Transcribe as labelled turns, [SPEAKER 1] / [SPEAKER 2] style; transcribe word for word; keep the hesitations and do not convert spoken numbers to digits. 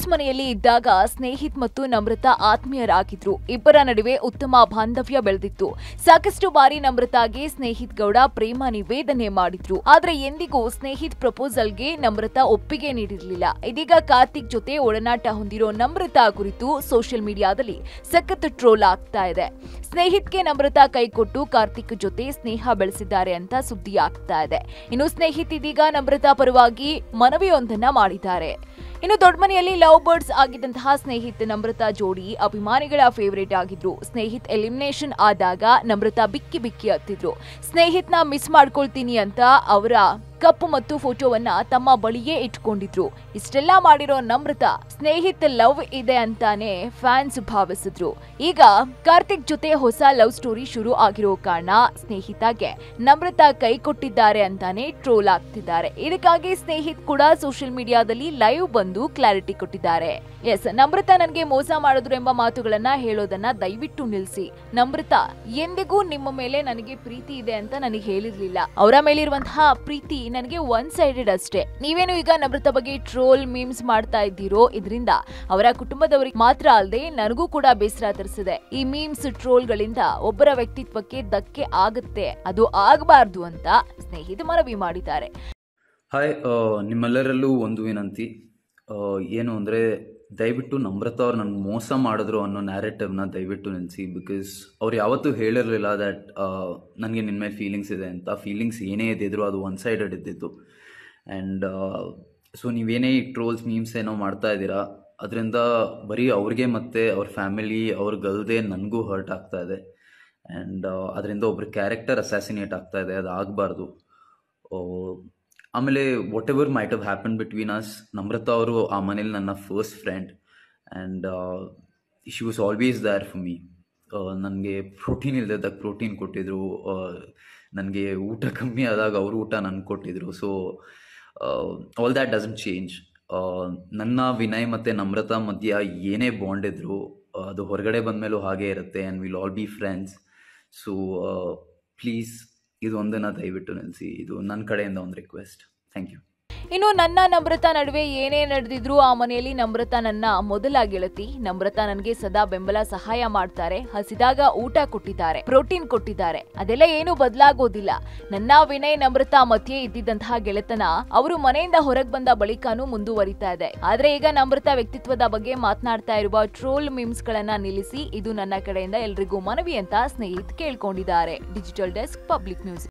[SPEAKER 1] Lord's ಮನೆಯಲ್ಲಿ ಇದ್ದಾಗ ಸ್ನೇಹಿತ್ ಮತ್ತು ನಮ್ರತಾ ಆತ್ಮೀಯರಾಗಿದ್ರು. ಇಬ್ಬರ ನಡುವೆ ಉತ್ತಮ ಬಾಂಧವ್ಯ ಬೆಳೆದಿತ್ತು. ಸಾಕಷ್ಟು ಬಾರಿ ನಮ್ರತಾಗೆ ಸ್ನೇಹಿತ್ ಗೌಡ ಪ್ರೇಮ ನಿವೇದನೆ ಮಾಡಿದ್ರು. ಆದ್ರೆ ಎಂದಿಗೂ ಸ್ನೇಹಿತ್ ಪ್ರಪೋಸಲ್ಗೆ ನಮ್ರತಾ ಒಪ್ಪಿಗೆ ನೀಡಿರಲಿಲ್ಲ. ಇದೀಗ ಕಾರ್ತಿಕ್ ಜೊತೆ ಒಡನಾಟ ಹೊಂದಿರೋ ನಮ್ರತಾ ಕುರಿತು ಸೋಷಿಯಲ್ ಮೀಡಿಯಾದಲ್ಲಿ ಸಖತ್ ಟ್ರೋಲ್ ಆಗ್ತಾ ಇದೆ. ಸ್ನೇಹಿತ್ಗೆ ನಮ್ರತಾ ಕೈಕೊಟ್ಟು ಕಾರ್ತಿಕ್ ಜೊತೆ ಸ್ನೇಹ ಬೆಳೆಸಿದ್ದಾರೆ ಅಂತ ಸುದ್ದಿ ಆಗ್ತಾ ಇದೆ. ಇನ್ನು ಸ್ನೇಹಿತ್ ಇದೀಗ ನಮ್ರತಾ ಪರವಾಗಿ ಮನವಿಯೊಂದನ್ನ ಮಾಡಿದ್ದಾರೆ. ಇನ್ನು ದೊಡ್ಡ ಮನೆಯಲ್ಲಿ ಲವ್ ಬರ್ಡ್ಸ್ ಆಗಿದ್ದಂತಹ ಸ್ನೇಹಿತ್ ನಮ್ರತಾ ಜೋಡಿ ಅಭಿಮಾನಿಗಳ ಫೇವರೇಟ್ ಆಗಿದ್ರು. ಸ್ನೇಹಿತ್ ಎಲಿಮಿನೇಷನ್ ಆದಾಗ ನಮ್ರತಾ ಬಿಕ್ಕಿ ಬಿಕ್ಕಿ ಹತ್ತಿದ್ರು. ಸ್ನೇಹಿತ್ನ ಮಿಸ್ ಮಾಡ್ಕೊಳ್ತೀನಿ ಅಂತ ಅವರ ಕಪ್ ಮತ್ತು ಫೋಟೋವನ್ನ ತಮ್ಮ ಬಳಿಯೇ ಇಟ್ಕೊಂಡಿದ್ರು. ಇಷ್ಟೆಲ್ಲ ಮಾಡಿರೋ ನಮ್ರತಾ ಸ್ನೇಹಿತ್ ಲವ್ ಇದೆ ಅಂತಾನೆ ಫ್ಯಾನ್ಸ್ ಭಾವಿಸಿದ್ರು. ಈಗ ಕಾರ್ತಿಕ್ ಜೊತೆ ಹೊಸ ಲವ್ ಸ್ಟೋರಿ ಶುರು ಆಗಿರೋ ಕಾರಣ ಸ್ನೇಹಿತಾಗೆ ನಮ್ರತಾ ಕೈ ಕೊಟ್ಟಿದ್ದಾರೆ ಅಂತಾನೆ ಟ್ರೋಲ್ ಆಗ್ತಿದ್ದಾರೆ. ಇದಕ್ಕಾಗಿ ಸ್ನೇಹಿತ್ ಕೂಡ ಸೋಷಿಯಲ್ ಮೀಡಿಯಾದಲ್ಲಿ ಲೈವ್ ಬಂದು ಕ್ಲಾರಿಟಿ ಕೊಟ್ಟಿದ್ದಾರೆ. ಎಸ್, ನಮ್ರತಾ ನನಗೆ ಮೋಸ ಮಾಡಿದ್ರು ಎಂಬ ಮಾತುಗಳನ್ನ ಹೇಳೋದನ್ನ ದಯವಿಟ್ಟು ನಿಲ್ಲಿಸಿ. ನಮ್ರತಾ ಎಂದಿಗೂ ನಿಮ್ಮ ಮೇಲೆ ನನಗೆ ಪ್ರೀತಿ ಇದೆ ಅಂತ ನನಗೆ ಹೇಳಿರ್ಲಿಲ್ಲ. ಅವರ ಮೇಲಿರುವಂತಹ ಪ್ರೀತಿ ನನಗೆ ಒನ್ ಸೈಡೆಡ್ ಅಷ್ಟೇ. ನೀವೇನು ಈಗ ನಮ್ರತಾ ಬಗ್ಗೆ ಟ್ರೋಲ್ ಮೀಮ್ಸ್ ಮಾಡ್ತಾ ಇದ್ದೀರೋ, ಇದರಿಂದ ಅವರ ಕುಟುಂಬದವರಿಗೆ ಮಾತ್ರ ಅಲ್ಲದೆ ನನಗೂ ಕೂಡ ಬೇಸರ ತರಿಸಿದೆ. ಈ ಮೀಮ್ಸ್ ಟ್ರೋಲ್ ಗಳಿಂದ ಒಬ್ಬರ ವ್ಯಕ್ತಿತ್ವಕ್ಕೆ ಧಕ್ಕೆ ಆಗುತ್ತೆ, ಅದು ಆಗಬಾರ್ದು ಅಂತ ಸ್ನೇಹಿತ ಮನವಿ ಮಾಡಿದ್ದಾರೆ.
[SPEAKER 2] ಹಾಯ್, ನಿಮ್ಮೆಲ್ಲರಲ್ಲೂ ಒಂದು ವಿನಂತಿ ಏನು ಅಂದರೆ, ದಯವಿಟ್ಟು ನಮ್ರತಾ ಅವ್ರು ನನ್ನ ಮೋಸ ಮಾಡಿದ್ರು ಅನ್ನೋ ನ್ಯಾರೇಟಿವ್ನ ದಯವಿಟ್ಟು ನಿಲ್ಲಿಸಿ. ಬಿಕಾಸ್ ಅವ್ರು ಯಾವತ್ತೂ ಹೇಳಿರಲಿಲ್ಲ ದ್ಯಾಟ್ ನನಗೆ ನಿನ್ನ ಮೇಲೆ ಫೀಲಿಂಗ್ಸ್ ಇದೆ ಅಂತ. ಫೀಲಿಂಗ್ಸ್ ಏನೇ ಇದ್ದಿದ್ರು ಅದು ಒನ್ ಸೈಡೆಡ್ ಇದ್ದಿತ್ತು. ಆ್ಯಂಡ್ ಸೊ ನೀವೇನೇ ಈ ಟ್ರೋಲ್ಸ್ ಮೀಮ್ಸ್ ಏನೋ ಮಾಡ್ತಾ ಇದ್ದೀರಾ, ಅದರಿಂದ ಬರೀ ಅವ್ರಿಗೆ ಮತ್ತು ಅವ್ರ ಫ್ಯಾಮಿಲಿ ಅವ್ರಿಗಲ್ದೆ ನನಗೂ ಹರ್ಟ್ ಆಗ್ತಾ ಇದೆ. ಆ್ಯಂಡ್ ಅದರಿಂದ ಒಬ್ರ ಕ್ಯಾರೆಕ್ಟರ್ ಅಸ್ಯಾಸಿನೇಟ್ ಆಗ್ತಾ ಇದೆ. ಅದು ಆಗಬಾರ್ದು. ಆಮೇಲೆ whatever might have happen between us, Namratha ಅವರು ಆ ಮನೇಲಿ ನನ್ನ first friend and she was always there for me. ನನಗೆ ಪ್ರೋಟೀನ್ ಇಲ್ಲದಾಗ ಪ್ರೋಟೀನ್ ಕೊಟ್ಟಿದ್ರು, ನನಗೆ ಊಟ ಕಮ್ಮಿ ಆದಾಗ ಅವರು ಊಟ ನನಗೆ ಕೊಟ್ಟಿದ್ರು. So all that doesn't change. ನನ್ನ ವಿನಯ್ ಮತ್ತು ನಮ್ರತಾ ಮಧ್ಯ ಏನೇ ಬಾಂಡ್ ಇದ್ರು ಅದು ಹೊರಗಡೆ ಬಂದಮೇಲೂ ಹಾಗೇ ಇರುತ್ತೆ. And will all be friends. So please ಇದು ಒಂದನ್ನು ದಯವಿಟ್ಟು ನಿಲ್ಲಿಸಿ. ಇದು ನನ್ನ ಕಡೆಯಿಂದ ಒಂದು ರಿಕ್ವೆಸ್ಟ್. Thank you.
[SPEAKER 1] ಇನ್ನು ನನ್ನ ನಮ್ರತಾ ನಡುವೆ ಏನೇ ನಡೆದಿದ್ರು ಆ ಮನೆಯಲ್ಲಿ ನಮ್ರತಾ ನನ್ನ ಮೊದಲ ಗೆಳತಿ. ನಮ್ರತಾ ನನಗೆ ಸದಾ ಬೆಂಬಲ ಸಹಾಯ ಮಾಡ್ತಾರೆ. ಹಸಿದಾಗ ಊಟ ಕೊಟ್ಟಿದ್ದಾರೆ, ಪ್ರೋಟೀನ್ ಕೊಟ್ಟಿದ್ದಾರೆ. ಅದೆಲ್ಲ ಏನು ಬದಲಾಗೋದಿಲ್ಲ. ನನ್ನ ವಿನಯ್ ನಮ್ರತಾ ಮಧ್ಯೆ ಇದ್ದಿದ್ದಂತಹ ಗೆಳೆತನ ಅವರು ಮನೆಯಿಂದ ಹೊರಗೆ ಬಂದ ಬಳಿಕನೂ ಮುಂದುವರಿತಾ ಇದೆ. ಆದ್ರೆ ಈಗ ನಮ್ರತಾ ವ್ಯಕ್ತಿತ್ವದ ಬಗ್ಗೆ ಮಾತನಾಡ್ತಾ ಇರುವ ಟ್ರೋಲ್ ಮೀಮ್ಸ್ ಗಳನ್ನ ನಿಲ್ಲಿಸಿ. ಇದು ನನ್ನ ಕಡೆಯಿಂದ ಎಲ್ರಿಗೂ ಮನವಿ ಅಂತ ಸ್ನೇಹಿತ್ ಕೇಳ್ಕೊಂಡಿದ್ದಾರೆ. Digital desk, public news.